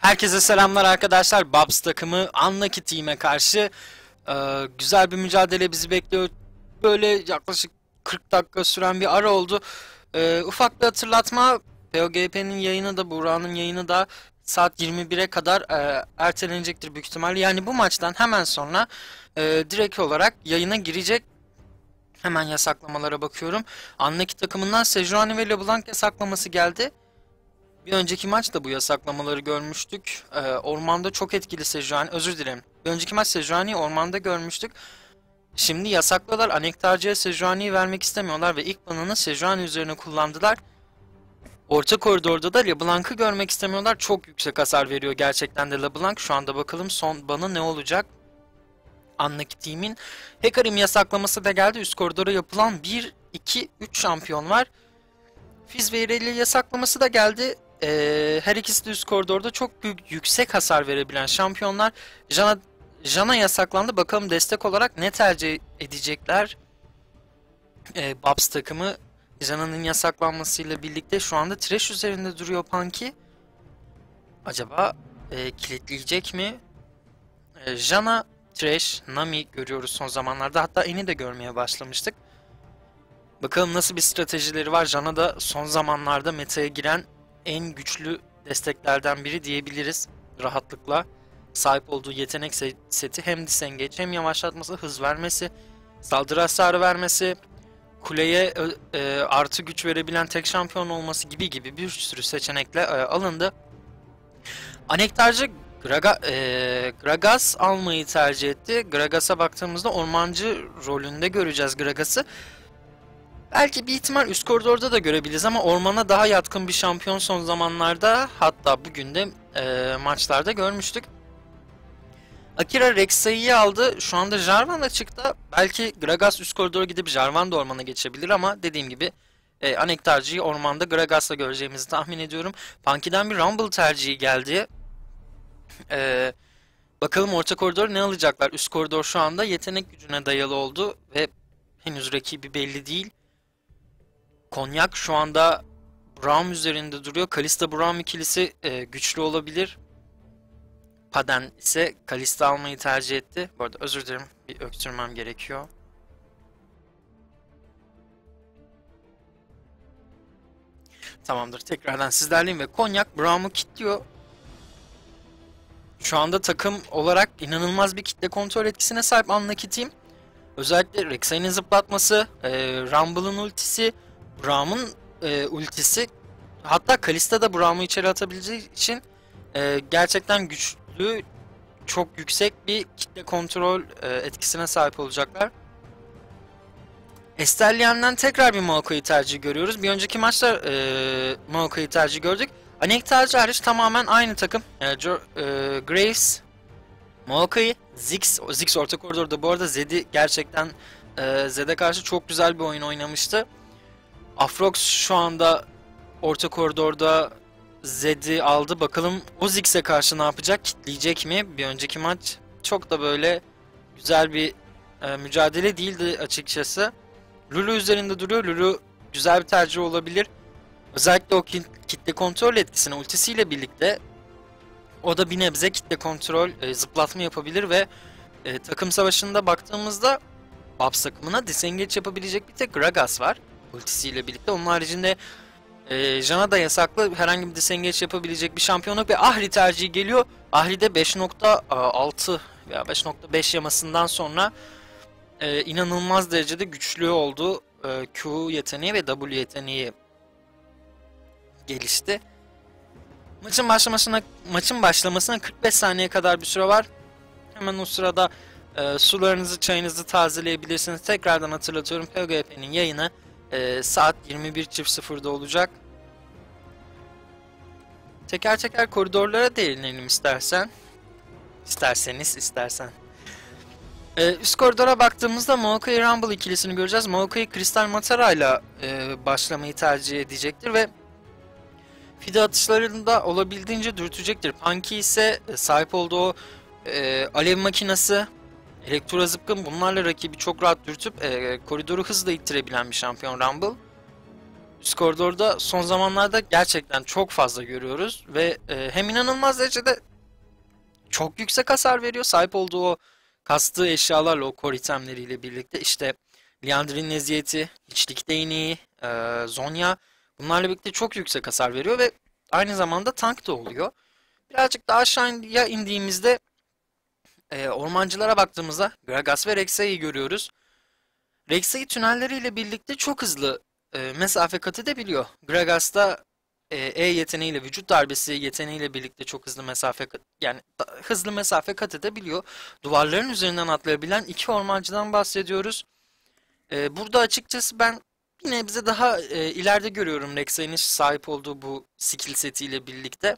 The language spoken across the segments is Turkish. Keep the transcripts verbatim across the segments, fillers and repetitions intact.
Herkese selamlar arkadaşlar. Babs takımı Unlucky Team'e karşı e, güzel bir mücadele bizi bekliyor. Böyle yaklaşık kırk dakika süren bir ara oldu. E, ufak bir hatırlatma. P O G P'nin yayını da Buğra'nın yayını da saat yirmi bire kadar e, ertelenecektir büyük ihtimalle. Yani bu maçtan hemen sonra e, direkt olarak yayına girecek. Hemen yasaklamalara bakıyorum. Unlucky takımından Sejuani ve LeBlanc yasaklaması geldi. Bir önceki maçta bu yasaklamaları görmüştük. Ee, ormanda çok etkili Sejuani, özür dilerim. Bir önceki maç Sejuani'yi ormanda görmüştük. Şimdi yasaklıyorlar. Anektarcı'ya Sejuani'yi vermek istemiyorlar ve ilk banını Sejuani üzerine kullandılar. Orta koridorda da LeBlanc'ı görmek istemiyorlar. Çok yüksek hasar veriyor gerçekten de LeBlanc. Şu anda bakalım son banı ne olacak? Unlucky Team'in Hecarim yasaklaması da geldi. Üst koridora yapılan bir, iki, üç şampiyon var. Fizz ve Irelia yasaklaması da geldi. Ee, her ikisi de üst koridorda çok büyük, yüksek hasar verebilen şampiyonlar. Jana, Jana yasaklandı. Bakalım destek olarak ne tercih edecekler? Ee, Babs takımı Jana'nın yasaklanmasıyla birlikte şu anda Thresh üzerinde duruyor Punky. Acaba e, kilitleyecek mi? E, Jana, Thresh, Nami görüyoruz son zamanlarda. Hatta Eni de görmeye başlamıştık. Bakalım nasıl bir stratejileri var. Jana da son zamanlarda meta'ya giren en güçlü desteklerden biri diyebiliriz. Rahatlıkla sahip olduğu yetenek seti hem disengage hem yavaşlatması, hız vermesi, saldırı hasarı vermesi, kuleye e, artı güç verebilen tek şampiyon olması gibi gibi bir sürü seçenekle e, alındı. Anektarcı Graga, e, Gragas almayı tercih etti. Gragas'a baktığımızda ormancı rolünde göreceğiz Gragas'ı. Belki bir ihtimal üst koridorda da görebiliriz ama ormana daha yatkın bir şampiyon son zamanlarda, hatta bugün de e, maçlarda görmüştük. Akira Rek'Sai'yi aldı. Şu anda Jarvan açıkta. Belki Gragas üst koridora gidip Jarvan da ormana geçebilir ama dediğim gibi e, Anektarcı'yı ormanda Gragas'la göreceğimizi tahmin ediyorum. Punky'den bir Rumble tercihi geldi. E, bakalım orta koridor ne alacaklar? Üst koridor şu anda yetenek gücüne dayalı oldu ve henüz rakibi belli değil. Konyak şu anda Braum üzerinde duruyor. Kalista Braum ikilisi e, güçlü olabilir. Paden ise Kalista almayı tercih etti. Bu arada özür dilerim, bir öksürmem gerekiyor. Tamamdır, tekrardan sizlerleyim ve Konyak Braum'u kilitliyor. Şu anda takım olarak inanılmaz bir kitle kontrol etkisine sahip Unlucky Team. Özellikle Rek'Sai'nin zıplatması, e, Rumble'ın ultisi, Braum'un e, ultisi, hatta Kalista da Braum'u içeri atabileceği için e, gerçekten güçlü, çok yüksek bir kitle kontrol e, etkisine sahip olacaklar. Estelian'dan tekrar bir Maokai'yi tercih görüyoruz. Bir önceki maçta e, Maokai'yi tercih gördük. Anektarcı hariç tamamen aynı takım. E, Jo e, Graves, Maokai, Ziggs, Ziggs orta koridorda bu arada Zed'i gerçekten e, Zed'e karşı çok güzel bir oyun oynamıştı. Aatrox şu anda orta koridorda Zed'i aldı. Bakalım o Ziggs'e karşı ne yapacak? Kitleyecek mi? Bir önceki maç çok da böyle güzel bir e, mücadele değildi açıkçası. Lulu üzerinde duruyor. Lulu güzel bir tercih olabilir. Özellikle o kitle kontrol etkisine ultisiyle birlikte o da bir nebze kitle kontrol, e, zıplatma yapabilir ve e, takım savaşında baktığımızda Babs takımına disengage yapabilecek bir tek Gragas var ultisiyle birlikte. Onun haricinde e, Jana da yasaklı, herhangi bir disengage yapabilecek bir şampiyonluk ve Ahri tercihi geliyor. Ahri de beş nokta altı veya beş nokta beş yamasından sonra e, inanılmaz derecede güçlü oldu. E, Q yeteneği ve W yeteneği gelişti. Maçın başlamasına maçın başlamasına kırk beş saniye kadar bir süre var. Hemen o sırada e, sularınızı, çayınızı tazeleyebilirsiniz. Tekrardan hatırlatıyorum, P O G P'nin yayını e, saat yirmi bir sıfırda olacak. Teker teker koridorlara değinelim istersen. İsterseniz, istersen. E, üst koridora baktığımızda Maokai Rumble ikilisini göreceğiz. Maokai Kristal Matara ile başlamayı tercih edecektir ve fide atışlarını da olabildiğince dürtecektir. Punky ise sahip olduğu e, alev makinesi, elektro zıpkın, bunlarla rakibi çok rahat dürtüp e, koridoru hızla ittirebilen bir şampiyon Rumble. Üst koridorda son zamanlarda gerçekten çok fazla görüyoruz ve e, hem inanılmaz derecede çok yüksek hasar veriyor. Sahip olduğu o kastığı eşyalarla, o core itemleriyle birlikte işte Liandry'nin eziyeti, hiçlik değneği, e, Zonya bunlarla birlikte çok yüksek hasar veriyor ve aynı zamanda tank da oluyor. Birazcık daha aşağıya indiğimizde e, ormancılara baktığımızda Gragas ve Rek'Sai'yi görüyoruz. Rek'Sai tünelleriyle birlikte çok hızlı e, mesafe kat edebiliyor. Gragas da e, E yeteneğiyle, vücut darbesi yeteneğiyle birlikte çok hızlı mesafe kat, yani da- hızlı mesafe kat edebiliyor. Duvarların üzerinden atlayabilen iki ormancıdan bahsediyoruz. E, burada açıkçası ben bir nebze daha e, ileride görüyorum Rek'Sai'nin sahip olduğu bu skill setiyle birlikte.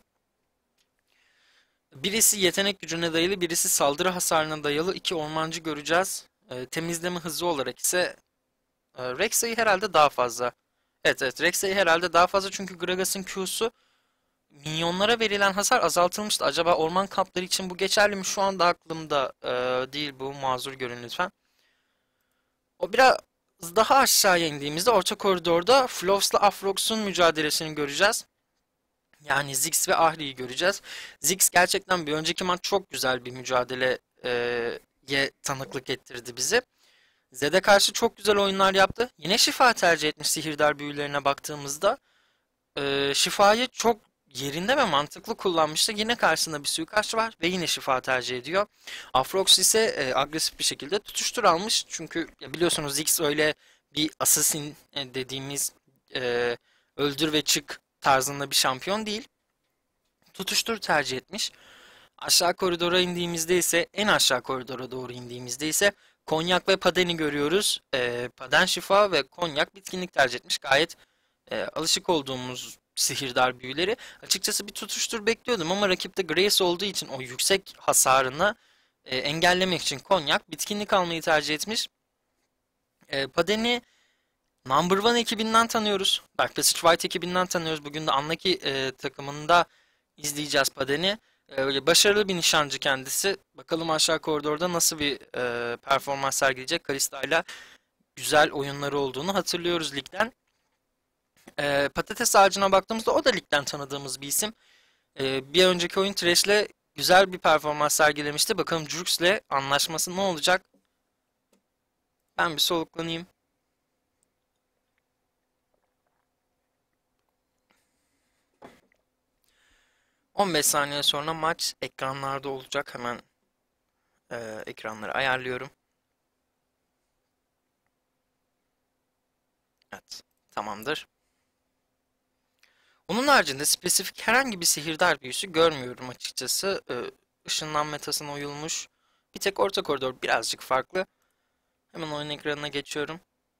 Birisi yetenek gücüne dayalı, birisi saldırı hasarına dayalı iki ormancı göreceğiz. E, temizleme hızı olarak ise e, Rek'Sai herhalde daha fazla. Evet evet, Rek'Sai herhalde daha fazla çünkü Gragas'ın Q'su minyonlara verilen hasar azaltılmıştı. Acaba orman kampları için bu geçerli mi? Şu anda aklımda e, değil bu. Mazur görün lütfen. O biraz daha aşağıya indiğimizde orta koridorda Flos'la Afrox'un mücadelesini göreceğiz. Yani Ziggs ve Ahri'yi göreceğiz. Ziggs gerçekten bir önceki maç çok güzel bir mücadeleye tanıklık ettirdi bizi. Zed'e karşı çok güzel oyunlar yaptı. Yine şifa tercih etmiş sihirdar büyülerine baktığımızda. Ee, şifayı çok yerinde ve mantıklı kullanmıştı. Yine karşısında bir suikastçı var ve yine şifa tercih ediyor. Afrox ise e, agresif bir şekilde tutuştur almış. Çünkü ya biliyorsunuz Ziggs öyle bir assassin e, dediğimiz e, öldür ve çık tarzında bir şampiyon değil. Tutuştur tercih etmiş. Aşağı koridora indiğimizde ise en aşağı koridora doğru indiğimizde ise konyak ve padeni görüyoruz. E, paden şifa ve konyak bitkinlik tercih etmiş. Gayet e, alışık olduğumuz sihirdar büyüleri. Açıkçası bir tutuştur bekliyordum ama rakipte Grace olduğu için o yüksek hasarını e, engellemek için konyak bitkinlik almayı tercih etmiş. E, padeni Number One ekibinden tanıyoruz. Dark Passage White ekibinden tanıyoruz. Bugün de Unlucky e, takımında izleyeceğiz Paden'i. E, öyle başarılı bir nişancı kendisi. Bakalım aşağı koridorda nasıl bir e, performans sergileyecek. Kalista ile güzel oyunları olduğunu hatırlıyoruz ligden. E, patates ağacına baktığımızda o da ligden tanıdığımız bir isim. E, bir önceki oyun Thresh'le güzel bir performans sergilemişti. Bakalım Jux'le anlaşması ne olacak? Ben bir soluklanayım. on beş saniye sonra maç ekranlarda olacak. Hemen e, ekranları ayarlıyorum. Evet, tamamdır. Onun haricinde spesifik herhangi bir sihirdar büyüsü görmüyorum açıkçası. E, ışınlan metasına uyulmuş. Bir tek orta koridor birazcık farklı. Hemen oyun ekranına geçiyorum.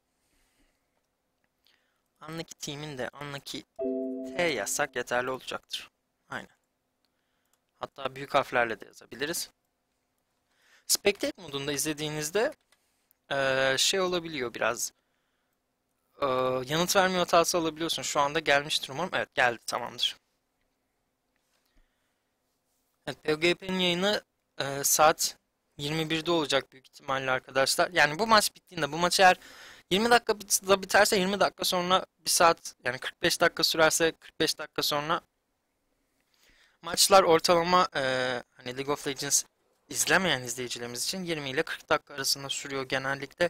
Andaki team'in de andaki T yazsak yeterli olacaktır. Aynen. Hatta büyük harflerle de yazabiliriz. Spectate modunda izlediğinizde e, şey olabiliyor biraz. E, yanıt verme hatası alabiliyorsun. Şu anda gelmiştir umarım. Evet, geldi, tamamdır. Evet, P G P'nin yayını e, saat yirmi birde olacak büyük ihtimalle arkadaşlar. Yani bu maç bittiğinde, bu maç eğer yirmi dakika bit- da biterse yirmi dakika sonra bir saat, yani kırk beş dakika sürerse kırk beş dakika sonra maçlar ortalama e, hani League of Legends izlemeyen izleyicilerimiz için yirmi ile kırk dakika arasında sürüyor genellikle.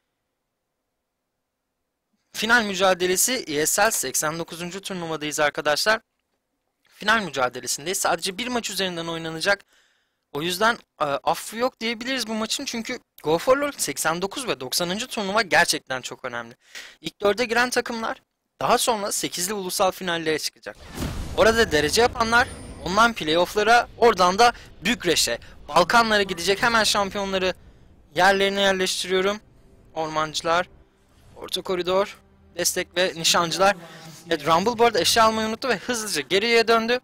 Final mücadelesi E S L seksen dokuzuncu turnuvadayız arkadaşlar. Final mücadelesindeyiz. Sadece bir maç üzerinden oynanacak. O yüzden e, affı yok diyebiliriz bu maçın çünkü Go for Gold seksen dokuz ve doksanıncı turnuva gerçekten çok önemli. İlk dörde giren takımlar daha sonra sekizli ulusal finallere çıkacak. Orada derece yapanlar ondan playoff'lara, oradan da Bükreş'e, Balkanlara gidecek. Hemen şampiyonları yerlerine yerleştiriyorum. Ormancılar, orta koridor, destek ve nişancılar. Evet, Rumble bu arada eşya almayı unuttu ve hızlıca geriye döndü.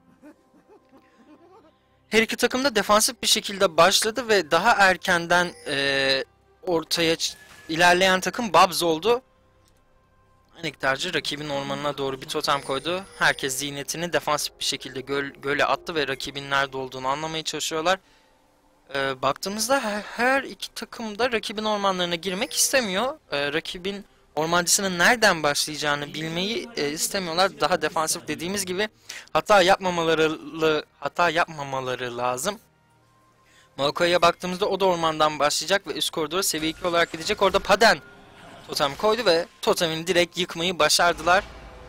Her iki takım da defansif bir şekilde başladı ve daha erkenden e, ortaya ilerleyen takım Babs oldu. Nektarcı rakibin ormanına doğru bir totem koydu. Herkes zihniyetini defansif bir şekilde göl, göle attı ve rakibin nerede olduğunu anlamaya çalışıyorlar. E, baktığımızda her, her iki takım da rakibin ormanlarına girmek istemiyor. E, rakibin ormancısının nereden başlayacağını bilmeyi e, istemiyorlar. Daha defansif dediğimiz gibi hata yapmamaları hata yapmamaları lazım. Maokai'ye baktığımızda o da ormandan başlayacak ve üst koridora seviye iki olarak gidecek. Orada Paden totem koydu ve totemini direkt yıkmayı başardılar.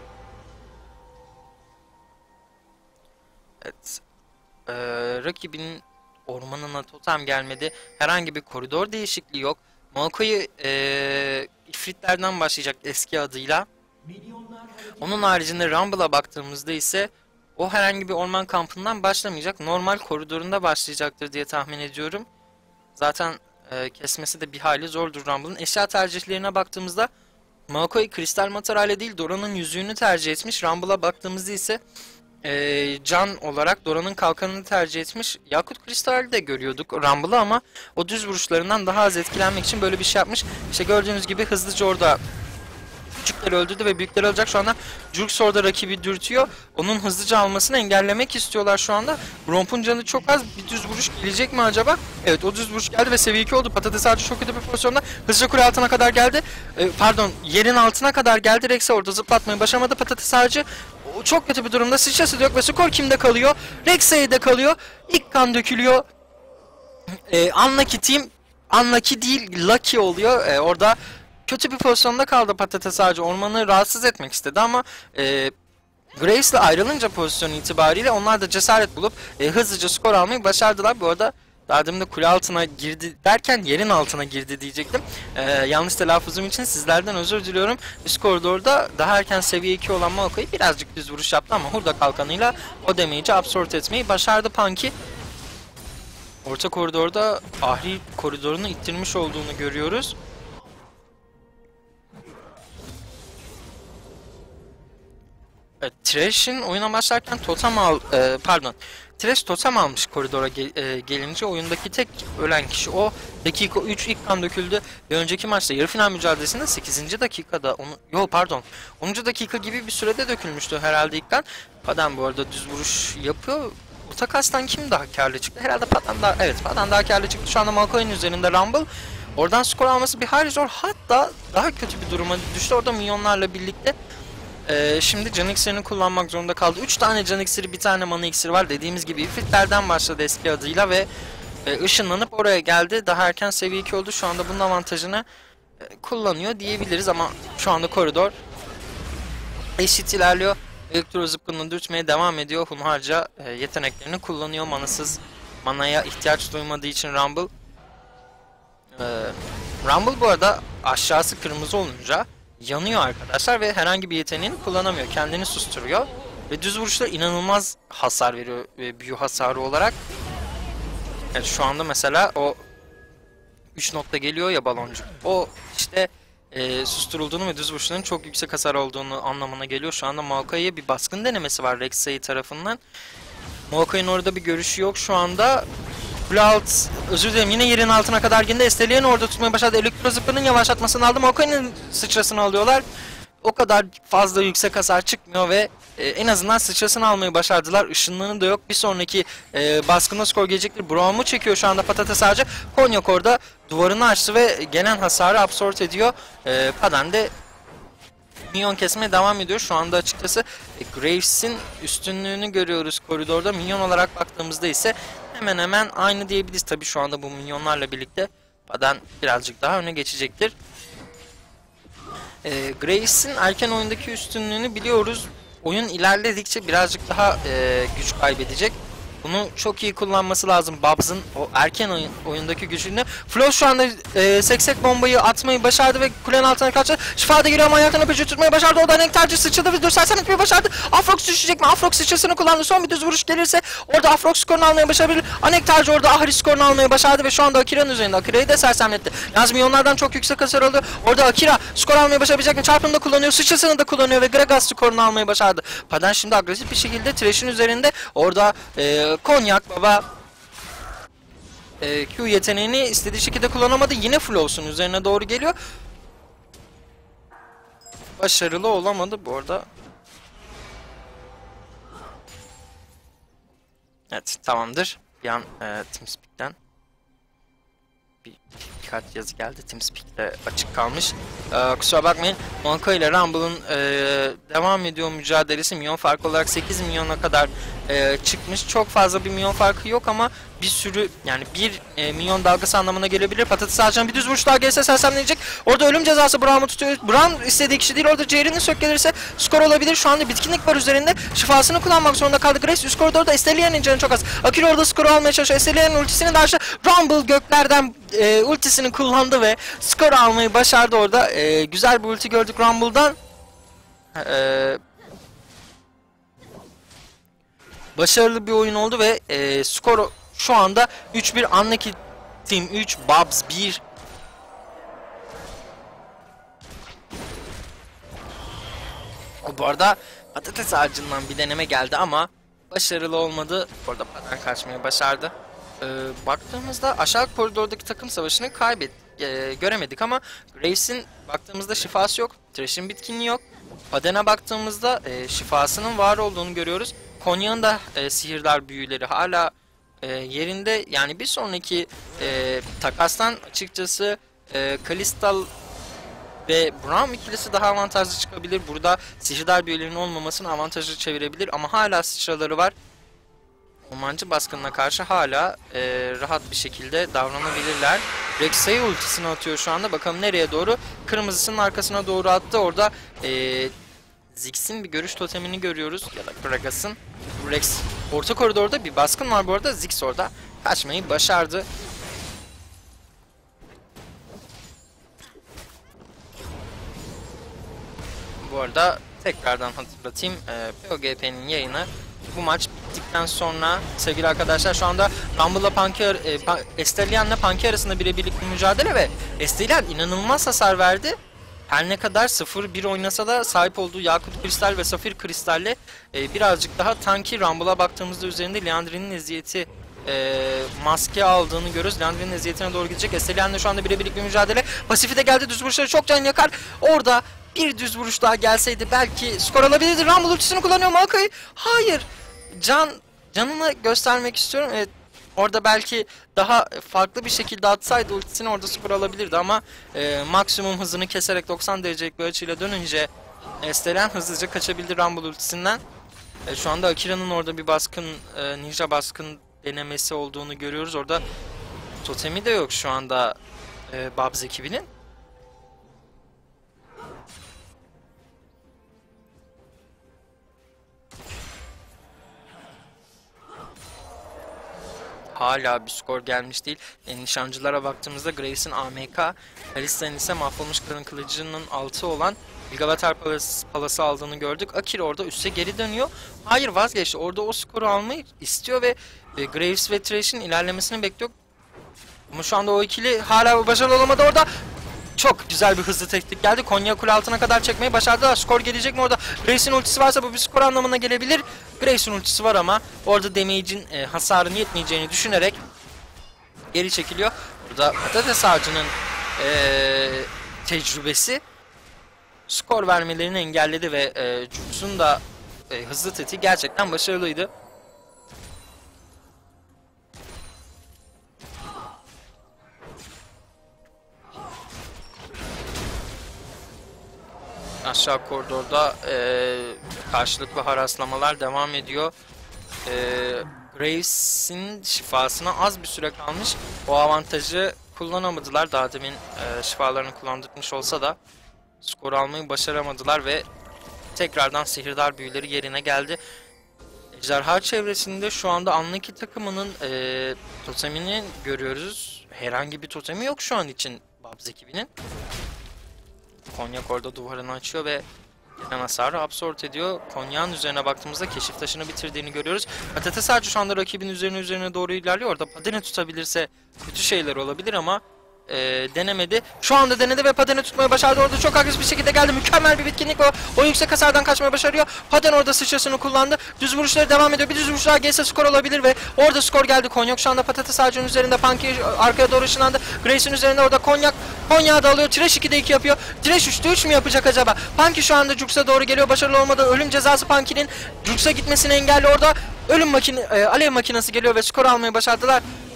Evet. Ee, rakibinin ormanına totem gelmedi. Herhangi bir koridor değişikliği yok. Maokai ee, ifritlerden başlayacak eski adıyla. Onun haricinde Rumble'a baktığımızda ise o herhangi bir orman kampından başlamayacak. Normal koridorunda başlayacaktır diye tahmin ediyorum. Zaten e, kesmesi de bir hayli zordur Rumble'ın. Eşya tercihlerine baktığımızda Maokai kristal materyale değil Dora'nın yüzüğünü tercih etmiş. Rumble'a baktığımızda ise e, can olarak Dora'nın kalkanını tercih etmiş. Yakut kristali de görüyorduk Rumble'ı ama o düz vuruşlarından daha az etkilenmek için böyle bir şey yapmış. İşte gördüğünüz gibi hızlıca orada küçükleri öldürdü ve büyükleri alacak. Şu anda Jurks orada rakibi dürtüyor. Onun hızlıca almasını engellemek istiyorlar şu anda. Gromp'un canı çok az. Bir düz vuruş gelecek mi acaba? Evet, o düz vuruş geldi ve seviye iki oldu. Patates ağacı çok kötü bir pozisyonda. Hızlıca kule altına kadar geldi. Ee, pardon, yerin altına kadar geldi. Rex'e orada zıplatmayı başaramadı. Patates ağacı o çok kötü bir durumda. Sıçrası da yok ve skor kimde kalıyor? Rex'e de kalıyor. İlk kan dökülüyor. Ee, Unlucky team, Unlucky değil Lucky oluyor. Ee, orada kötü bir pozisyonda kaldı Patates ağacı. Ormanı rahatsız etmek istedi ama e, Graves'le ayrılınca pozisyon itibariyle onlar da cesaret bulup e, hızlıca skor almayı başardılar. Bu arada daha demin de kule altına girdi derken yerin altına girdi diyecektim. E, yanlış telaffuzum için sizlerden özür diliyorum. Üst koridorda daha erken seviye iki olan Maokai birazcık düz vuruş yaptı ama hurda kalkanıyla o damage'i absorb etmeyi başardı Punky. Orta koridorda Ahri koridorunu ittirmiş olduğunu görüyoruz. Evet, Thresh'in oyuna başlarken totem al, e, pardon, Thresh totem almış koridora gel, e, gelince oyundaki tek ölen kişi o. Dakika üç ilk kan döküldü ve önceki maçta yarı final mücadelesinde sekizinci dakikada onu, yo pardon onuncu dakika gibi bir sürede dökülmüştü herhalde ilk kan. Padan bu arada düz vuruş yapıyor. Bu takastan kim daha karlı çıktı? Herhalde Padan daha, evet Padan daha karlı çıktı. Şu anda Maokai'nin üzerinde Rumble. Oradan skor alması bir hayli zor. Hatta daha kötü bir duruma düştü. Orada minyonlarla birlikte Ee, şimdi can iksirini kullanmak zorunda kaldı. üç tane can iksiri, bir tane mana iksiri var. Dediğimiz gibi ifritlerden başladı eski adıyla ve e, ışınlanıp oraya geldi. Daha erken seviye iki oldu. Şu anda bunun avantajını e, kullanıyor diyebiliriz ama şu anda koridor eşit ilerliyor. Elektro zıpkınını dürtmeye devam ediyor. Hunharca e, yeteneklerini kullanıyor. Manasız, manaya ihtiyaç duymadığı için Rumble. E, Rumble bu arada aşağısı kırmızı olunca yanıyor arkadaşlar ve herhangi bir yeteneğini kullanamıyor. Kendini susturuyor. Ve düz vuruşlar inanılmaz hasar veriyor ve büyü hasarı olarak. Evet, şu anda mesela o üç nokta geliyor ya baloncuk. O işte e, susturulduğunu ve düz vuruşların çok yüksek hasar olduğunu anlamına geliyor. Şu anda Maokai'ye bir baskın denemesi var Rek'Sai tarafından. Maokai'nin orada bir görüşü yok şu anda. Kule alt, özür dilerim, yine yerin altına kadar geldi. Estelia'nın orada tutmayı başardı. Elektro zıpkının yavaşlatmasını aldı. Maokai'nin sıçrasını alıyorlar. O kadar fazla yüksek hasar çıkmıyor ve e, en azından sıçrasını almayı başardılar. Işınlığının da yok. Bir sonraki e, baskında skor gelecektir. Braum'u çekiyor şu anda Patates ağacı. Konyak orada duvarını açtı ve gelen hasarı absorb ediyor. E, Padan de minyon kesmeye devam ediyor. Şu anda açıkçası e, Graves'in üstünlüğünü görüyoruz koridorda. Minyon olarak baktığımızda ise hemen hemen aynı diyebiliriz. Tabii şu anda bu minyonlarla birlikte Padan birazcık daha öne geçecektir. E, Graves'in erken oyundaki üstünlüğünü biliyoruz. Oyun ilerledikçe birazcık daha e, güç kaybedecek. Bunu çok iyi kullanması lazım Babs'ın o erken oyun, oyundaki gücünü. Flo şu anda e, seksek bombayı atmayı başardı ve kulenin altına kaçtı. Şifa da geliyor ama ayaklarını öpücü tutmayı başardı. Oradan nektarcı sıçradı ve dürsersen etmeyi başardı. Afrox düşecek mi? Afrox sıçrasını kullandı. Son bir düz vuruş gelirse orada Afrox skorunu almayı başarabilir. Anektarcı orada Ahri skorunu almayı başardı ve şu anda Akira'nın üzerinde. Akira'yı da sersemletti. Yalnız milyonlardan çok yüksek hasar oldu. Orada Akira skor almayı başarabilecek mi? Çarpını da kullanıyor. Sıçrasını da kullanıyor ve Gragas skorunu almayı başardı. Padan şimdi agresif bir şekilde Thresh'in üzerinde. Orada e, Konyak baba e, Q yeteneğini istediği şekilde kullanamadı. Yine Flows'un üzerine doğru geliyor. Başarılı olamadı bu arada. Evet, tamamdır. Bir an e, TeamSpeak'ten bir Birkaç yazı geldi. TeamSpeak'te açık kalmış. Ee, kusura bakmayın. Monka ile Rumble'ın e, devam ediyor mücadelesi. Milyon farkı olarak sekiz milyona kadar e, çıkmış. Çok fazla bir milyon farkı yok ama bir sürü, yani bir e, milyon dalgası anlamına gelebilir. Patates ağacına bir düz vuruş daha gelirse sersemlenecek. Orada ölüm cezası Brown'u tutuyor. Brown istediği kişi değil. Orada Jairin'i sök gelirse skor olabilir. Şu anda bitkinlik var üzerinde. Şifasını kullanmak zorunda kaldı. Grace üst koridorda. Estelian'ın canı çok az. Akira orada skoru almaya çalışıyor. Estelian'ın ultisini de açtı. Rumble göklerden e, ultisini kullandı ve skor almayı başardı orada. E, güzel bir ulti gördük Rumble'dan. Eee Başarılı bir oyun oldu ve e, skor şu anda üç bir. Unlucky Team üç, Babs bir. Bu arada patates ağacından bir deneme geldi ama başarılı olmadı. Orada paten kaçmayı başardı. Ee, baktığımızda aşağı koridordaki takım savaşını kaybet e, göremedik ama Graves'in baktığımızda şifası yok. Thresh'in bitkinliği yok. Paden'e baktığımızda e, şifasının var olduğunu görüyoruz. Konya'nın da e, sihirdar büyüleri hala e, yerinde. Yani bir sonraki e, takastan açıkçası e, Kalistal ve Braum ikilisi daha avantajlı çıkabilir. Burada sihirdar büyülerinin olmamasını avantajlı çevirebilir ama hala sıçraları var. Ormancı baskınına karşı hala e, rahat bir şekilde davranabilirler. Rek'Sai ultisini atıyor şu anda. Bakalım nereye doğru? Kırmızısının arkasına doğru attı. Orada e, Ziggs'in bir görüş totemini görüyoruz. Ya da Gragas'ın. Rex orta koridorda bir baskın var bu arada. Ziggs orada kaçmayı başardı. Bu arada tekrardan hatırlatayım. E, P O G P'nin yayını bu maç bittikten sonra sevgili arkadaşlar şu anda Rumble'la Punky, e, Estelian'la Punky arasında birebirlik bir mücadele ve Estelian inanılmaz hasar verdi. Her ne kadar sıfır bir oynasa da sahip olduğu Yakut Kristal ve Safir Kristal'le e, birazcık daha tanki. Rumble'a baktığımızda üzerinde Liandry'nin eziyeti e, maske aldığını görüyoruz. Liandry'nin eziyetine doğru gidecek. Estelian'la şu anda birebirlik bir mücadele. Pasifi de geldi. Düz vuruşları çok can yakar. Orada bir düz vuruş daha gelseydi belki skor alabilirdi. Rumble ultisini kullanıyor Maokai. Hayır. Can canını göstermek istiyorum. Evet. Orada belki daha farklı bir şekilde atsaydı ultisini orada skor alabilirdi ama e, maksimum hızını keserek doksan derecelik bir açıyla dönünce Estelian hızlıca kaçabildi Rumble ultisinden. E, şu anda Akira'nın orada bir baskın, e, ninja baskın denemesi olduğunu görüyoruz. Orada totemi de yok şu anda e, Babs ekibinin. Hala bir skor gelmiş değil. E, nişancılara baktığımızda Graves'in A M K, Kalista'nın ise mahvolmuş karın kılıcının altı olan Ilgavatar Palas'ı aldığını gördük. Akira orada üste geri dönüyor. Hayır, vazgeçti. Orada o skoru almayı istiyor ve e, Graves ve Thresh'in ilerlemesini bekliyor. Ama şu anda o ikili hala başarılı olamadı orada. Çok güzel bir hızlı teknik geldi. Konya kule altına kadar çekmeyi başardılar. Skor gelecek mi orada? Graves'in ultisi varsa bu bir skor anlamına gelebilir. Graves'in ultisi var ama orada damage'in e, hasarın yetmeyeceğini düşünerek geri çekiliyor. Burada patates ağacının e, tecrübesi skor vermelerini engelledi ve e, Jux'un da e, hızlı tetiği gerçekten başarılıydı. Aşağı koridorda e, karşılıklı haraslamalar devam ediyor. E, Graves'in şifasına az bir süre kalmış. O avantajı kullanamadılar. Daha demin e, şifalarını kullandırmış olsa da skor almayı başaramadılar ve tekrardan sihirdar büyüleri yerine geldi. Ejderha çevresinde şu anda Unlucky takımının e, totemini görüyoruz. Herhangi bir totemi yok şu an için Babs ekibinin. Konyak orada duvarını açıyor ve gelen hasarı absorb ediyor. Konyak'ın üzerine baktığımızda keşif taşını bitirdiğini görüyoruz. Patates ağacı şu anda rakibin üzerine üzerine doğru ilerliyor. Orada Padene tutabilirse kötü şeyler olabilir ama e, denemedi. Şu anda denedi ve Padene tutmayı başardı. Orada çok agresif bir şekilde geldi. Mükemmel bir bitkinlik o. O yüksek hasardan kaçmayı başarıyor. Padene orada sıçrasını kullandı. Düz vuruşları devam ediyor. Bir düz vuruş daha gelse skor olabilir ve orada skor geldi. Konyak şu anda patates ağacının üzerinde. Punky arkaya doğru ışınlandı. Grace'in üzerinde orada Konyak. Konyak da alıyor. Thresh ikide iki yapıyor. Thresh üçte üç mü yapacak acaba? Punky şu anda Jux'a doğru geliyor. Başarılı olmadı. Ölüm cezası Punky'nin Jux'a gitmesini engelli orada. Ölüm makine, e, alev makinesi geliyor ve skor almayı başardılar.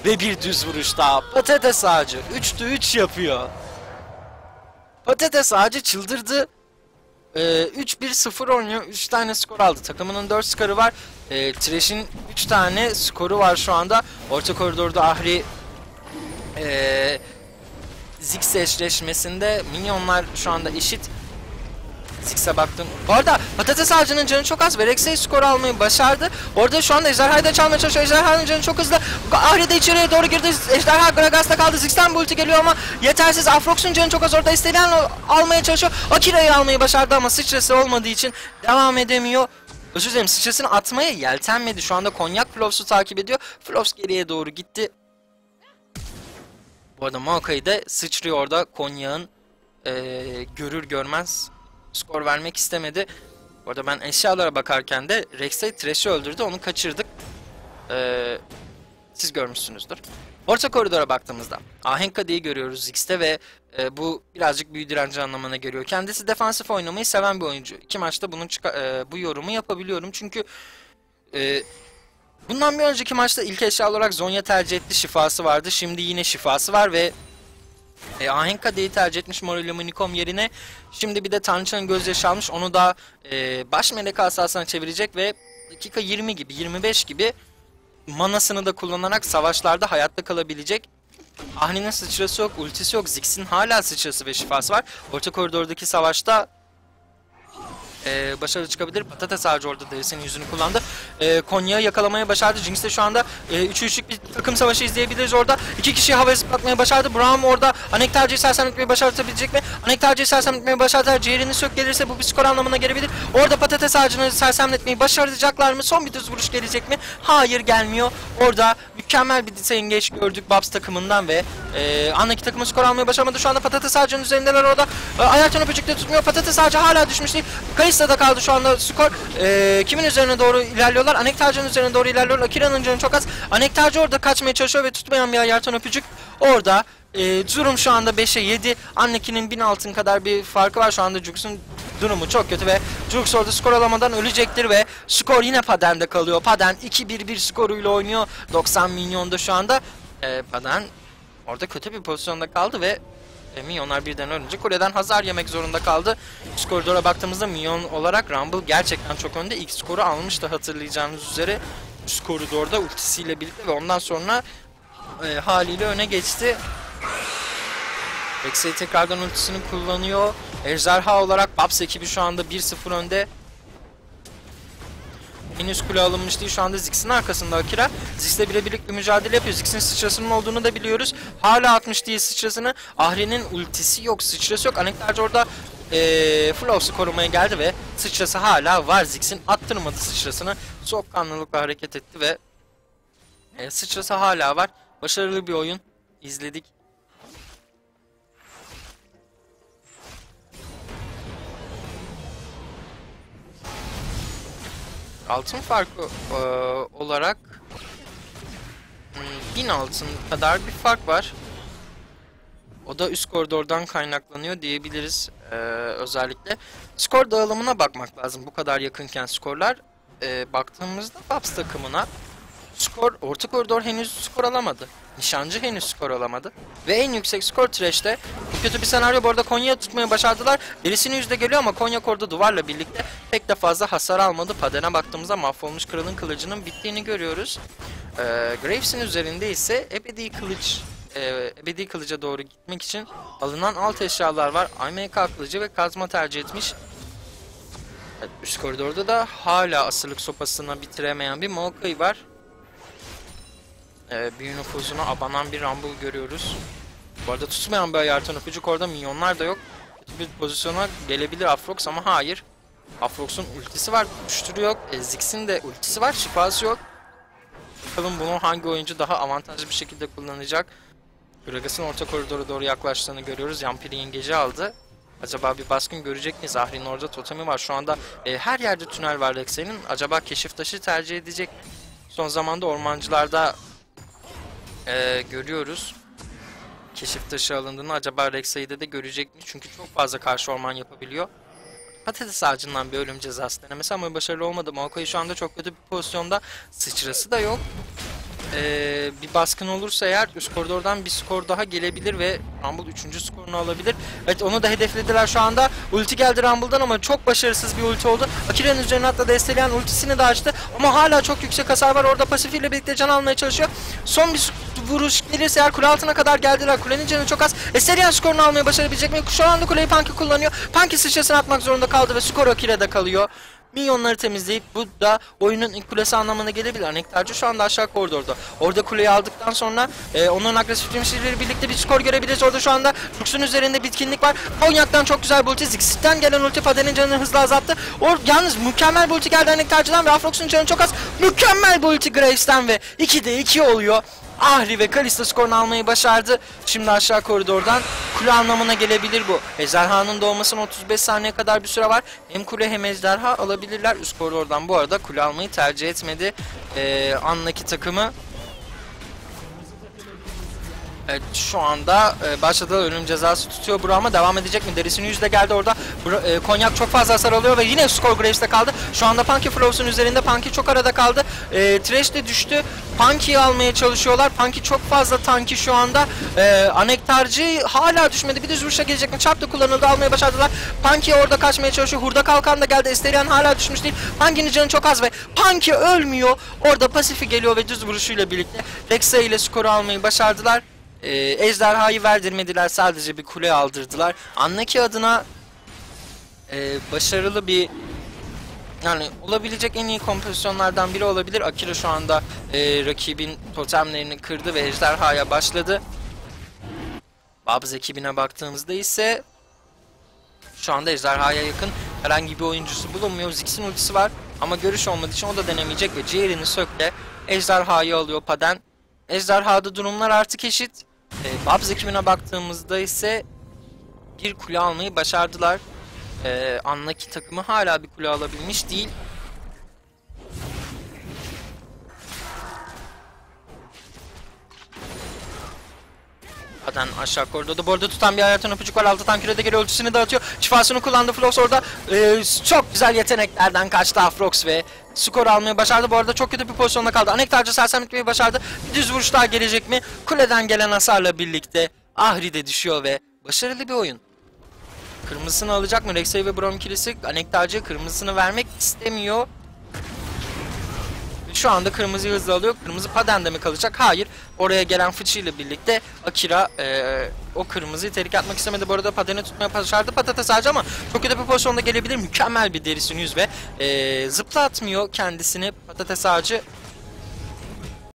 Ve bir düz vuruş daha. Patates ağacı üçte üç yapıyor. Patates ağacı çıldırdı. Ee, üç bir sıfır oynuyor. üç tane skor aldı. Takımının dört skoru var. Ee, Thresh'in üç tane skoru var şu anda. Orta koridorda Ahri ee, Ziggs eşleşmesinde minyonlar şu anda eşit. Ziggs'e baktım. Bu arada patates ağacının canı çok az ve Rex'e skor almayı başardı. Orada şu anda Ejderha'yı da çalmaya çalışıyor. Ejderha'nın canı çok hızlı. Ahri de içeriye doğru girdi. Ejderha Gragas'ta kaldı. Ziggs'ten bu ulti geliyor ama yetersiz. Afrox'un canı çok az. Orada istenen almaya çalışıyor. Akira'yı almayı başardı ama sıçrası olmadığı için devam edemiyor. Özür dilerim, sıçrasını atmaya yeltenmedi. Şu anda Konyak Flops'u takip ediyor. Flops geriye doğru gitti. Bu arada Maokai de sıçrıyor orada. Konyak'ın ee, görür görmez skor vermek istemedi. Bu arada ben eşyalara bakarken de Rex'e Thresh'i öldürdü. Onu kaçırdık. Ee, siz görmüşsünüzdür. Orta koridora baktığımızda Ahenk Kadı'yı görüyoruz Ziggs'te ve e, bu birazcık büyü direnci anlamına geliyor. Kendisi defansif oynamayı seven bir oyuncu. İki maçta bunun e, bu yorumu yapabiliyorum. Çünkü e, bundan bir önceki maçta ilk eşya olarak Zonya tercih etti. Şifası vardı. Şimdi yine şifası var ve E, Ahenk Kade'yi tercih etmiş Morello Unicorn yerine. Şimdi bir de Tanrıçanın gözyaşı almış. Onu da e, baş melek asasına çevirecek ve dakika yirmi gibi, yirmi beş gibi manasını da kullanarak savaşlarda hayatta kalabilecek. Ahri'nin sıçrası yok, ultisi yok. Ziggs'in hala sıçrası ve şifası var. Orta koridordaki savaşta Ee, başarılı çıkabilir. Patates ağacı orada derisinin yüzünü kullandı. Ee, Konya'yı yakalamaya başardı. Jinx de şu anda e, üç üçlük bir takım savaşı izleyebiliriz orada. İki kişiyi havaya zıplatmaya başardı. Braum orada Anektarcı'yı sersemletmeyi başartabilecek mi? Anektarcı'yı sersemletmeyi başardılar. Ciğerini sök gelirse bu bir skor anlamına gelebilir. Orada patates ağacını sersemletmeyi başaracaklar mı? Son bir düz vuruş gelecek mi? Hayır, gelmiyor. Orada mükemmel bir disengage gördük Babs takımından ve e, andaki takımı skor almayı başaramadı. Şu anda patates ağacının üzerindeler orada. E, ayaktan öpücükle tutmuyor. Patates ağacı hala düşmüş değil. Kayıs'ta da kaldı şu anda skor. Ee, kimin üzerine doğru ilerliyorlar? Anektarcı'nın üzerine doğru ilerliyorlar. Akira'nın canı çok az. Anektarcı orada kaçmaya çalışıyor ve tutmayan bir ayartan öpücük. Orada e, durum şu anda beşe yedi. Anneki'nin bin altın kadar bir farkı var. Şu anda Jux'un durumu çok kötü ve Jux orada skor alamadan ölecektir ve skor yine Paden'de kalıyor. Paden iki bir bir skoruyla oynuyor. doksan milyonda şu anda. E, Paden orada kötü bir pozisyonda kaldı ve minyonlar birden ölünce kuleden hasar yemek zorunda kaldı. Üst koridora baktığımızda minyon olarak Rumble gerçekten çok önde. İlk skoru almıştı hatırlayacağınız üzere. Üst koridorda ultisiyle birlikte ve ondan sonra e, haliyle öne geçti. Rex'e tekrardan ultisini kullanıyor. Ejderha olarak Babs ekibi şu anda bir sıfır önde. Henüz kule alınmış değil. Şu anda Ziggs'in arkasında Akira. Ziggs'le birebirlik bir mücadele yapıyor. Ziggs'in sıçrasının olduğunu da biliyoruz. Hala atmış değil sıçrasını. Ahri'nin ultisi yok, sıçrası yok. Anektarcı orada ee, Flows'u korumaya geldi ve sıçrası hala var. Ziggs'in attırmadı sıçrasını. Soğukkanlılıkla hareket etti ve e, sıçrası hala var. Başarılı bir oyun izledik. Altın farkı e, olarak bin altın kadar bir fark var. O da üst koridordan kaynaklanıyor diyebiliriz e, özellikle. Skor dağılımına bakmak lazım bu kadar yakınken skorlar. E, baktığımızda Babs takımına skor, orta koridor henüz skor alamadı. Nişancı henüz skor alamadı. Ve en yüksek skor Thresh'te. Bu kötü bir senaryo. Bu arada Konya'yı tutmayı başardılar. Derisini yüzde geliyor ama Konyak orada duvarla birlikte pek de fazla hasar almadı. Paden'e baktığımızda mahvolmuş kralın kılıcının bittiğini görüyoruz. Ee, Graves'in üzerinde ise ebedi kılıç, e, ebedi kılıca doğru gitmek için alınan alt eşyalar var. I M K kılıcı ve kazma tercih etmiş. Evet, üst koridorda da hala asırlık sopasına bitiremeyen bir Maokai var. Ee, büyü nüfuzuna abanan bir Rumble görüyoruz. Bu arada tutmayan bir ayartan öpücük orada, minyonlar da yok. Kötü bir pozisyona gelebilir Afrox ama hayır. Afrox'un ultisi var, düştürü yok. E, Ziggs'in de ultisi var, şifası yok. Bakalım bunu hangi oyuncu daha avantajlı bir şekilde kullanacak. Gragas'ın orta koridora doğru yaklaştığını görüyoruz. Yampiri yengeci aldı. Acaba bir baskın görecek miyiz? Ahri'nin orada totemi var. Şu anda e, her yerde tünel var Rex'in. Acaba keşif taşı tercih edecek. Son zamanda ormancılarda e, görüyoruz. Keşif taşı alındığını acaba Rek'Sai'de de görecek mi? Çünkü çok fazla karşı orman yapabiliyor. Patates ağacından bir ölüm cezası denemesi ama başarılı olmadı. Maokai şu anda çok kötü bir pozisyonda. Sıçrası da yok. Ee, bir baskın olursa eğer üst koridordan bir skor daha gelebilir ve Rumble üçüncü skorunu alabilir. Evet, onu da hedeflediler şu anda. Ulti geldi Rumble'dan ama çok başarısız bir ulti oldu. Akira'nın üzerine atladı, desteleyen ultisini de açtı ama hala çok yüksek hasar var. Orada pasifiyle birlikte can almaya çalışıyor. Son bir vuruş gelirse eğer kule altına kadar geldiler. Kulenin canı çok az. Esterian skorunu almayı başarabilecek mi? Şu anda kuleyi Punky kullanıyor. Punky sıçrasını atmak zorunda kaldı ve skor Akira'da kalıyor. Minyonları temizleyip bu da oyunun ilk kulesi anlamına gelebilir. Anektarcı şu anda aşağı koridorda. Orada kuleyi aldıktan sonra e, onların agresif temsilcileri birlikte bir skor görebiliriz. Orada şu anda Lux'un üzerinde bitkinlik var. Konyak'tan çok güzel bir ulti. Ziggs'ten gelen ulti Paden'in canını hızla azalttı. Or yalnız mükemmel bir ulti geldi Anektarcı'dan ve Aatrox'un canı çok az. Mükemmel bir ulti Graves'ten ve ikide iki oluyor. Ahri ve Kalista skorunu almayı başardı. Şimdi aşağı koridordan kule anlamına gelebilir bu. Ejderhanın doğmasına otuz beş saniye kadar bir süre var. Hem kule hem ejderha alabilirler. Üst koridordan bu arada kule almayı tercih etmedi ee, Anlaki takımı. Evet, şu anda e, başladı, ölüm cezası tutuyor Bro ama devam edecek mi? Derisinin yüzde geldi orada. Bro, e, Konyak çok fazla hasar alıyor ve yine skor Graves'te kaldı. Şu anda Punky Flows'un üzerinde. Punky çok arada kaldı. E, Thresh de düştü. Punky'yi almaya çalışıyorlar. Punky çok fazla tanki şu anda. E, Anektarcı hala düşmedi. Bir düz vuruşa gelecek mi? Çarp da kullanıldı. Almaya başardılar. Punky orada kaçmaya çalışıyor. Hurda kalkan da geldi. Esterian hala düşmüş değil. Punky'nin canı çok az ve Punky ölmüyor. Orada pasifi geliyor ve düz vuruşuyla birlikte Rek'Sai ile skoru almayı başardılar. Ee, ejderhayı verdirmediler, sadece bir kule aldırdılar. Anlaki adına e, başarılı bir, yani olabilecek en iyi kompozisyonlardan biri olabilir. Akira şu anda e, rakibin totemlerini kırdı ve ejderhaya başladı. Babs ekibine baktığımızda ise şu anda ejderhaya yakın herhangi bir oyuncusu bulunmuyor. Ziggs'in ultisi var ama görüş olmadığı için o da denemeyecek ve ciğerini sökle ejderhayı alıyor Paden. Ejderhada durumlar artık eşit. E, Babs ekibine baktığımızda ise bir kule almayı başardılar. E, Anlaki takımı hala bir kule alabilmiş değil. Zaten aşağı koridorda. Bu arada tutan bir hayatın öpücük var. Altı tam kürede geliyor. Ultisini dağıtıyor. Şifasını kullandı. Flox orada e, çok güzel yeteneklerden kaçtı Aatrox ve skor almayı başardı. Bu arada çok kötü bir pozisyonda kaldı. Anektarcı sersem etmeyi başardı. Bir düz vuruş daha gelecek mi? Kuleden gelen hasarla birlikte Ahri de düşüyor ve başarılı bir oyun. Kırmızısını alacak mı? Rek'Sai ve Braum ikilisi Anektarcı kırmızısını vermek istemiyor. Şu anda kırmızıyı hızlı alıyor. Kırmızı Paden'de mi kalacak? Hayır. Oraya gelen fıçı ile birlikte Akira e, o kırmızıyı tehlikeye atmak istemedi. Bu arada Paden'i tutmaya başardı Patates Ağacı ama çok kötü bir pozisyonda gelebilir. Mükemmel bir derisini yüz ve e, zıplatmıyor kendisini Patates Ağacı.